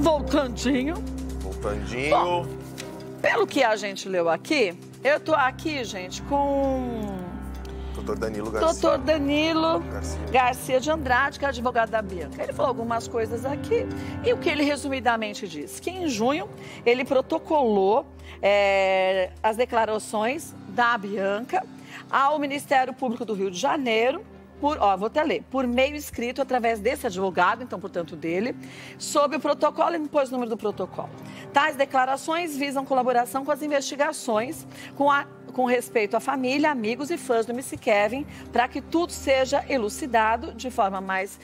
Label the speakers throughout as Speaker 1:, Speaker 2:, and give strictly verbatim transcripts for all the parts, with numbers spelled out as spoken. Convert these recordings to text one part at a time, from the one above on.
Speaker 1: voltandinho.
Speaker 2: Voltandinho.
Speaker 1: Bom, pelo que a gente leu aqui, eu tô aqui, gente, com...
Speaker 2: Doutor Danilo Garcia.
Speaker 1: Doutor Danilo
Speaker 2: Garcia.
Speaker 1: Garcia de Andrade, que é advogado da Bianca. Ele falou algumas coisas aqui. E o que ele resumidamente diz? Que em junho ele protocolou é, as declarações da Bianca ao Ministério Público do Rio de Janeiro, por, ó, vou até ler, por meio escrito através desse advogado, então, portanto, dele, sobre o protocolo e depois o número do protocolo. Tais declarações visam colaboração com as investigações, com a com respeito à família, amigos e fãs do M C Kevin, para que tudo seja elucidado de forma mais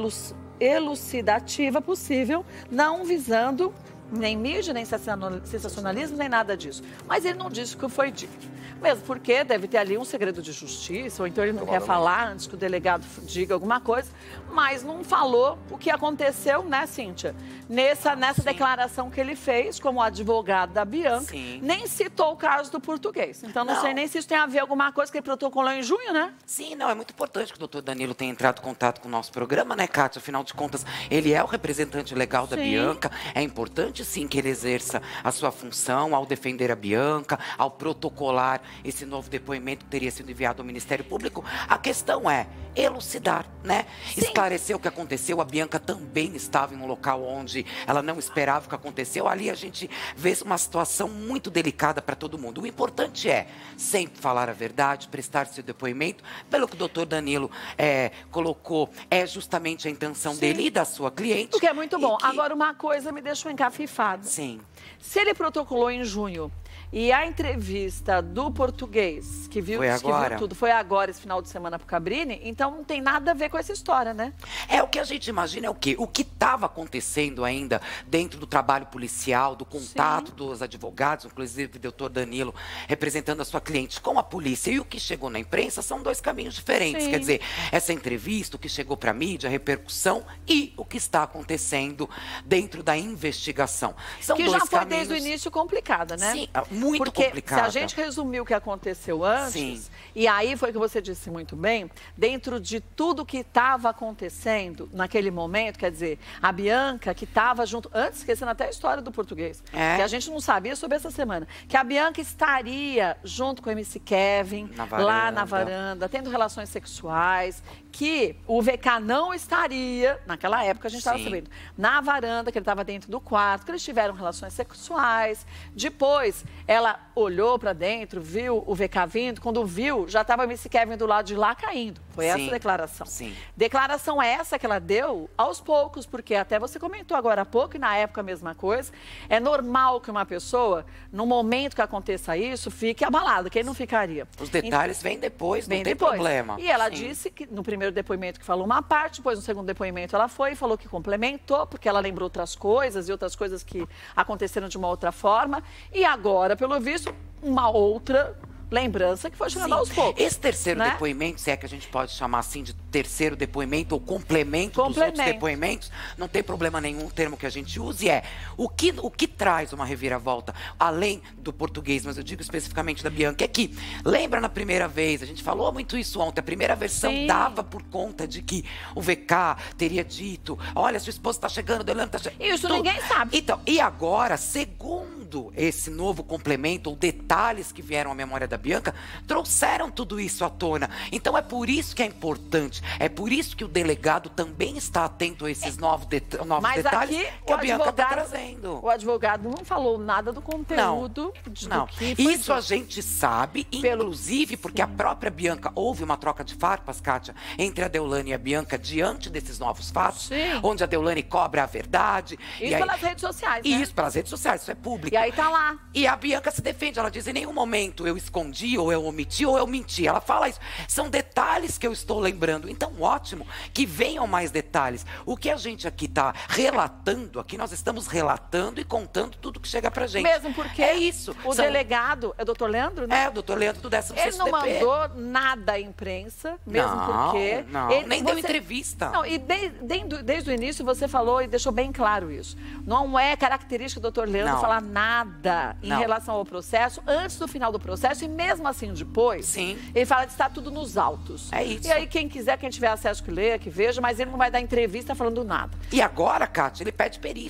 Speaker 1: elucidativa possível, não visando nem mídia, nem sensacionalismo, nem nada disso. Mas ele não disse o que foi dito. Mesmo porque deve ter ali um segredo de justiça, ou então ele não quer falar antes que o delegado diga alguma coisa, mas não falou o que aconteceu, né, Cíntia? Nessa, nessa declaração que ele fez como advogado da Bianca, Sim. nem citou o caso do português. Então não, não sei nem se isso tem a ver com alguma coisa que ele protocolou em junho, né?
Speaker 3: Sim, não, é muito importante que o doutor Danilo tenha entrado em contato com o nosso programa, né, Kátia? Afinal de contas, ele é o representante legal da sim. Bianca. É importante, sim, que ele exerça a sua função ao defender a Bianca, ao protocolar esse novo depoimento que teria sido enviado ao Ministério Público. A questão é elucidar, né? Sim. Esclarecer o que aconteceu. A Bianca também estava em um local onde ela não esperava o que aconteceu. Ali a gente vê uma situação muito delicada para todo mundo. O importante é sempre falar a verdade, prestar seu depoimento. Pelo que o doutor Danilo é, colocou, é justamente a intenção Sim. dele e da sua cliente.
Speaker 1: O que é muito bom.
Speaker 3: Que...
Speaker 1: Agora, uma coisa me deixou encafifada.
Speaker 3: Sim.
Speaker 1: Se ele protocolou em junho e a entrevista do português, que viu,
Speaker 3: foi
Speaker 1: que viu
Speaker 3: agora.
Speaker 1: tudo, foi agora, esse final de semana pro Cabrini, então não tem nada a ver com essa história, né?
Speaker 3: É, o que a gente imagina é o quê? O que estava acontecendo ainda dentro do trabalho policial, do contato Sim. dos advogados, inclusive o doutor Danilo representando a sua cliente com a polícia, e o que chegou na imprensa são dois caminhos diferentes. Sim. Quer dizer, essa entrevista, o que chegou para a mídia, a repercussão e o que está acontecendo dentro da investigação. São
Speaker 1: que
Speaker 3: dois
Speaker 1: já foi
Speaker 3: caminhos...
Speaker 1: desde o início complicada, né?
Speaker 3: Sim, muito
Speaker 1: Porque
Speaker 3: complicada.
Speaker 1: se a gente resumir o que aconteceu antes, Sim. e aí foi o que você disse muito bem, dentro de tudo que estava acontecendo naquele momento, quer dizer, a Bianca que estava junto, antes esquecendo até a história do português, é. que a gente não sabia sobre essa semana, que a Bianca estaria junto com o M C Kevin,
Speaker 3: na
Speaker 1: lá na varanda, tendo relações sexuais, que o V K não estaria, naquela época a gente estava sabendo, na varanda, que ele estava dentro do quarto, que eles tiveram relações sexuais. Depois, ela olhou para dentro, viu o V K vindo, quando viu, já estava o M C Kevin do lado de lá caindo. Foi Sim. essa declaração.
Speaker 3: Sim.
Speaker 1: Declaração essa que ela deu aos poucos, porque até você comentou agora há pouco, e na época a mesma coisa, é normal que uma pessoa, no momento que aconteça isso, fique abalada, quem não ficaria?
Speaker 3: Os detalhes então, vêm depois, não
Speaker 1: vem
Speaker 3: tem
Speaker 1: depois.
Speaker 3: problema.
Speaker 1: E ela
Speaker 3: Sim.
Speaker 1: disse que no primeiro depoimento que falou uma parte, depois no segundo depoimento ela foi e falou que complementou, porque ela lembrou outras coisas e outras coisas que aconteceram de uma outra forma. E agora, pelo visto, uma outra lembrança que foi chegando aos poucos.
Speaker 3: Esse terceiro
Speaker 1: né?
Speaker 3: depoimento, se é que a gente pode chamar assim de terceiro depoimento ou complemento, complemento dos outros depoimentos, não tem problema nenhum o termo que a gente use, é o que, o que traz uma reviravolta, além do português, mas eu digo especificamente da Bianca, é que, lembra na primeira vez, a gente falou muito isso ontem, a primeira versão Sim. dava por conta de que o V K teria dito, olha, sua esposa está chegando, Delano está chegando.
Speaker 1: Isso tudo. Ninguém sabe.
Speaker 3: Então, e agora, segundo esse novo complemento, ou detalhes que vieram à memória da Bianca, trouxeram tudo isso à tona. Então é por isso que é importante, é por isso que o delegado também está atento a esses novos, det novos
Speaker 1: Mas
Speaker 3: detalhes
Speaker 1: aqui,
Speaker 3: que a Bianca está
Speaker 1: advogado,
Speaker 3: trazendo.
Speaker 1: O advogado não falou nada do conteúdo.
Speaker 3: Não,
Speaker 1: de,
Speaker 3: não.
Speaker 1: Do que
Speaker 3: Isso
Speaker 1: dito.
Speaker 3: a gente sabe, Pelo... inclusive porque Sim. a própria Bianca, houve uma troca de farpas, Kátia, entre a Deolane e a Bianca diante desses novos fatos,
Speaker 1: Sim.
Speaker 3: onde a Deolane cobra a verdade.
Speaker 1: Isso
Speaker 3: e aí...
Speaker 1: pelas redes sociais, né?
Speaker 3: Isso, pelas redes sociais, isso é público.
Speaker 1: E aí tá lá.
Speaker 3: E a Bianca se defende, ela diz, em nenhum momento eu escondi, ou eu omiti, ou eu menti. Ela fala isso. São detalhes que eu estou lembrando. Então, ótimo que venham mais detalhes. O que a gente aqui está relatando, aqui nós estamos relatando e contando tudo que chega pra gente.
Speaker 1: Mesmo porque
Speaker 3: é isso.
Speaker 1: o
Speaker 3: São...
Speaker 1: delegado, é o doutor Leandro, né?
Speaker 3: É, o doutor Leandro do décimo sexto
Speaker 1: Ele não
Speaker 3: D P.
Speaker 1: mandou nada à imprensa, mesmo
Speaker 3: não,
Speaker 1: porque...
Speaker 3: Não,
Speaker 1: ele,
Speaker 3: nem
Speaker 1: você...
Speaker 3: deu entrevista.
Speaker 1: Não, e de, de, desde o início você falou e deixou bem claro isso. Não é característica do doutor Leandro
Speaker 3: não.
Speaker 1: falar nada em
Speaker 3: não.
Speaker 1: relação ao processo, antes do final do processo, e mesmo assim depois,
Speaker 3: Sim.
Speaker 1: ele fala que está tudo nos autos.
Speaker 3: É isso.
Speaker 1: E aí quem quiser, quem tiver acesso que leia, que veja, mas ele não vai dar entrevista falando nada.
Speaker 3: E agora, Kátia, ele pede perícia.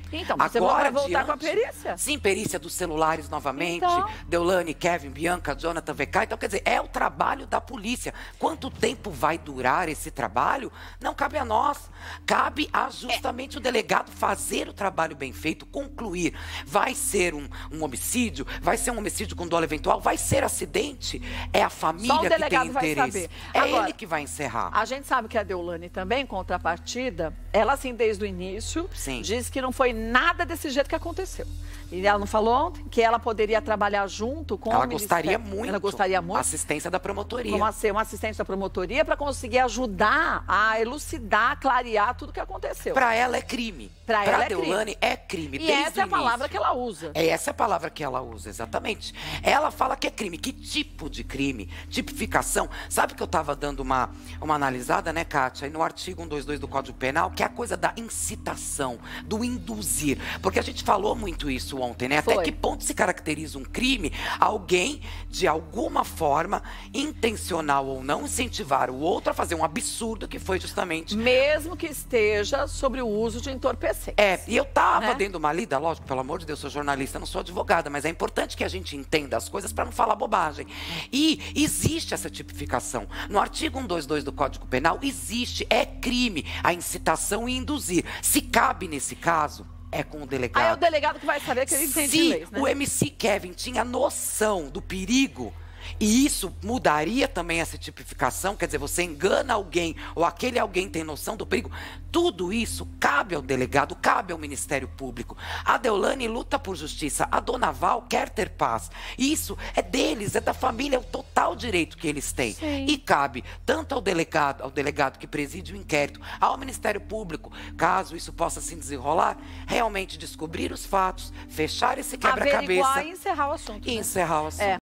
Speaker 1: Então, você
Speaker 3: Agora,
Speaker 1: vai voltar
Speaker 3: diante,
Speaker 1: com a perícia?
Speaker 3: Sim, perícia dos celulares novamente.
Speaker 1: Então...
Speaker 3: Deolane, Kevin, Bianca, Jonathan, V K. Então, quer dizer, é o trabalho da polícia. Quanto tempo vai durar esse trabalho? Não cabe a nós. Cabe a justamente é. o delegado fazer o trabalho bem feito, concluir. Vai ser um, um homicídio? Vai ser um homicídio com dolo eventual? Vai ser acidente? É a família
Speaker 1: Só o delegado
Speaker 3: que tem
Speaker 1: vai
Speaker 3: interesse.
Speaker 1: saber.
Speaker 3: É
Speaker 1: Agora,
Speaker 3: ele que vai encerrar.
Speaker 1: A gente sabe que a Deolane também, em contrapartida, ela assim, desde o início,
Speaker 3: Sim.
Speaker 1: diz que não foi nada desse jeito que aconteceu. E ela não falou ontem que ela poderia trabalhar junto com
Speaker 3: ela
Speaker 1: o
Speaker 3: gostaria
Speaker 1: Ministério.
Speaker 3: muito.
Speaker 1: Ela gostaria muito.
Speaker 3: Assistência da promotoria.
Speaker 1: Como ser uma assistente da promotoria para conseguir ajudar a elucidar, clarear tudo o que aconteceu.
Speaker 3: Para ela é crime.
Speaker 1: Para ela é
Speaker 3: Deolane
Speaker 1: crime.
Speaker 3: é crime.
Speaker 1: E
Speaker 3: desde
Speaker 1: essa é a
Speaker 3: o
Speaker 1: palavra
Speaker 3: início.
Speaker 1: que ela usa.
Speaker 3: É essa a palavra que ela usa, exatamente. Ela fala que é crime. Que tipo de crime? Tipificação. Sabe que eu estava dando uma, uma analisada, né, Kátia? E no artigo cento e vinte e dois do Código Penal, que é a coisa da incitação, do induzir. Porque a gente falou muito isso ontem, né? Até
Speaker 1: Foi.
Speaker 3: que ponto se caracteriza um crime alguém, de alguma forma, intencional ou não, incentivar o outro a fazer um absurdo que foi justamente...
Speaker 1: Mesmo que esteja sobre o uso de entorpecentes.
Speaker 3: É, e eu tava
Speaker 1: né?
Speaker 3: dando uma lida, lógico, pelo amor de Deus, sou jornalista, não sou advogada, mas é importante que a gente entenda as coisas para não falar bobagem. E existe essa tipificação. No artigo cento e vinte e dois do Código Penal, existe, é crime a incitação e induzir. Se cabe nesse caso... É com o delegado.
Speaker 1: Aí é o delegado que vai saber que ele entende
Speaker 3: Se
Speaker 1: leis, né?
Speaker 3: o M C Kevin tinha noção do perigo, e isso mudaria também essa tipificação, quer dizer, você engana alguém, ou aquele alguém tem noção do perigo, tudo isso cabe ao delegado, cabe ao Ministério Público. A Deolane luta por justiça, a Dona Val quer ter paz. Isso é deles, é da família, é o total direito que eles têm.
Speaker 1: Sim.
Speaker 3: E cabe tanto ao delegado, ao delegado que preside o inquérito, ao Ministério Público, caso isso possa se desenrolar, realmente descobrir os fatos, fechar esse quebra-cabeça
Speaker 1: Averiguar e encerrar o assunto.
Speaker 3: e
Speaker 1: né?
Speaker 3: encerrar o assunto.
Speaker 1: É.